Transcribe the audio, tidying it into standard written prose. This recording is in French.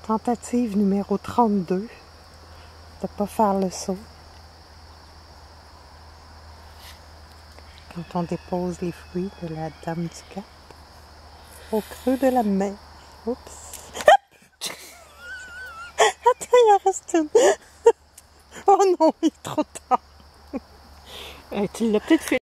Tentative numéro 32 de ne pas faire le saut. Quand on dépose les fruits de la Dame du Cap au creux de la mer. Oups! Attends, il en reste une. Oh non, il est trop tard. Tu l'as peut-être fait.